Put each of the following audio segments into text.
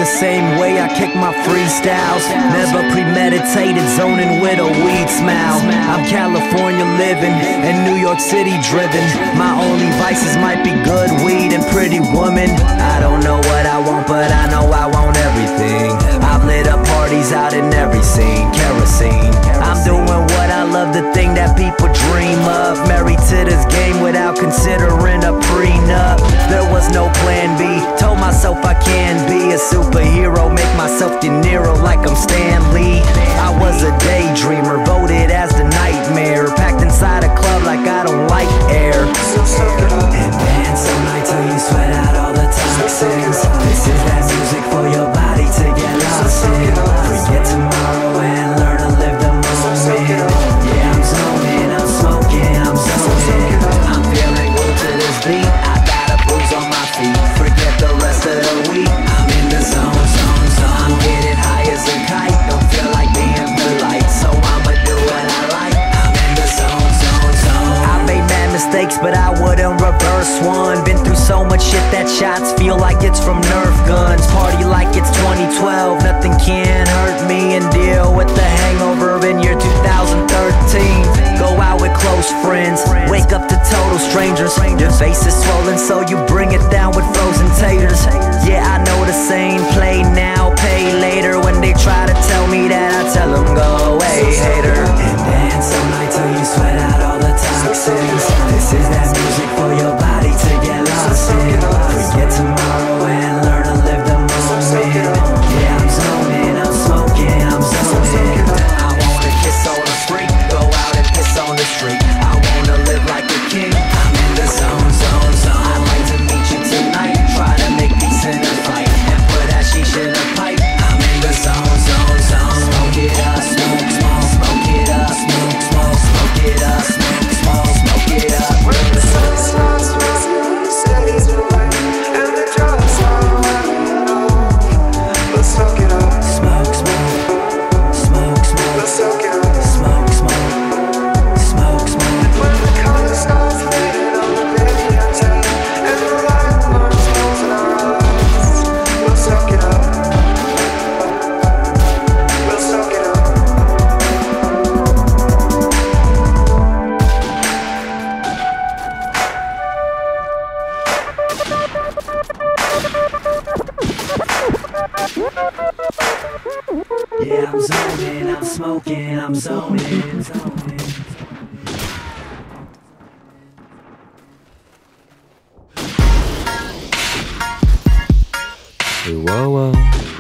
the same way I kick my freestyles. Never premeditated, zoning with a weed smile. I'm California living and New York City driven. My only vices might be good weed and pretty women. I don't know what I want, but I know I want everything. I've lit up parties out in every scene, kerosene. I'm doing what I love, the thing that people dream of. Married to this game without considering a prenup. There was no plan B, told myself I can be a superhero, make myself De Niro like I'm Stan Lee. I was a daydreamer, voted as the nightmare, packed inside a club like I don't like air. And dance all night till you sweat out all the toxins. This is that music for your body to get lost in. Forget tomorrow and learn to live the moment. Yeah, I'm zoning, I'm smoking, I'm zoning. I'm feeling good to this beat, I got a bruise on my feet. Forget the rest of the week, I'm in the zone, zone, zone. I'm getting high as a kite, don't feel like being polite, so I'ma do what I like. I'm in the zone, zone, zone. I made mad mistakes, but I wouldn't reverse one. Been through so much shit that shots feel like it's from Nerf guns. Party like it's 2012, nothing can hurt me, and deal with the hangover in year 2013. Go out with close friends, wake up to total strangers. Your face is swollen, so you bring it down with frozen taters. Yeah, I know the saying, play now, pay later. When they try to tell me that, I tell them go away, hater. And dance all night till you sweat out all the toxins. This is that music for your body to get lost in. Forget tomorrow and learn to live the moment. Yeah, I'm zoning, I'm smoking, I'm zoning. I wanna kiss on the freak, go out and piss on the street. I wanna live like a king, I'm in the zone, zone, zone. I'd like to meet you tonight, try to make peace in a fight, and put that shisha in a pipe. I'm in the zone, zone, zone. Smoke it up, smoke, smoke, smoke it up, smoke, smoke, smoke it up, smoke, smoke, smoke it up. When the sun starts rising, the city's away, and the drugs are running off. Let's smoke it up. Smoke, smoke, smoke, smoke. Let's soak it up. Smoke, smoke, smoke, smoke. When the color starts fading on the videotape, and the light burns holes in our eyes, we'll soak it up. We'll soak it up. Yeah, I'm zoning, I'm smoking, I'm zoning, zoning. Whoa, whoa.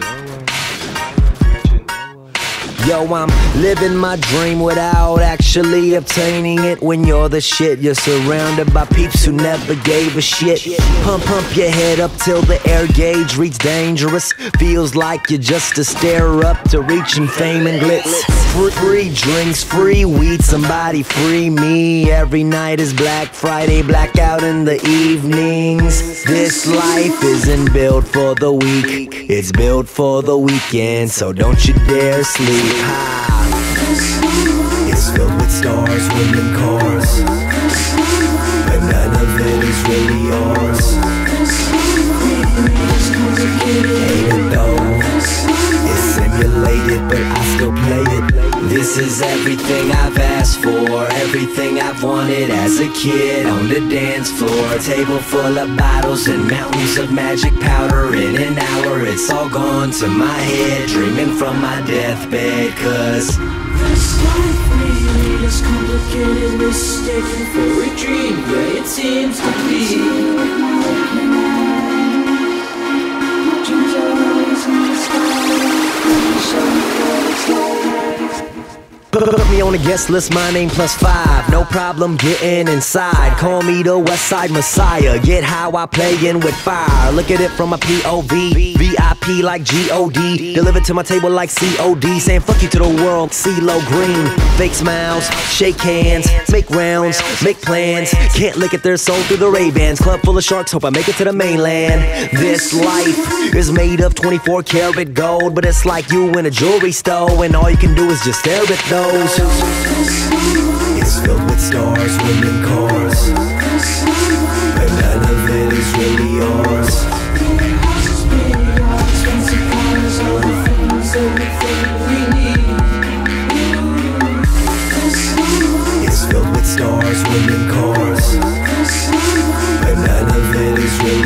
Yo, I'm living my dream without actually obtaining it. When you're the shit, you're surrounded by peeps who never gave a shit. Pump your head up till the air gauge reads dangerous. Feels like you're just a stare up to reaching fame and glitz. Free drinks, free weed, somebody free me. Every night is Black Friday, blackout in the evenings. This life isn't built for the weak, it's built for the weekend, so don't you dare sleep. It's filled with stars, women, cars, but none of it is really yours. Ain't it though? It's simulated, but I still play it. This is everything I've asked for, everything I've wanted as a kid. On the dance floor, a table full of bottles and mountains of magic powder. In an hour, it's all gone to my head, dreaming from my deathbed, cause this life really is complicated, mistaken for a dream, but it seems to be. Dreams are always in the sky. put me on a guest list, my name +5. No problem getting inside. Call me the West Side Messiah. Get how I playin' with fire. Look at it from a POV. VIP like G-O-D. Delivered to my table like COD. Saying fuck you to the world. CeeLo Green. Fake smiles, shake hands, make rounds, make plans. Can't look at their soul through the Ray-Bans. Club full of sharks, hope I make it to the mainland. This life is made of 24 karat gold, but it's like you in a jewelry store, and all you can do is just stare at those. It's filled with stars, women, cars, but none of it is really yours. in cars, but none of it is really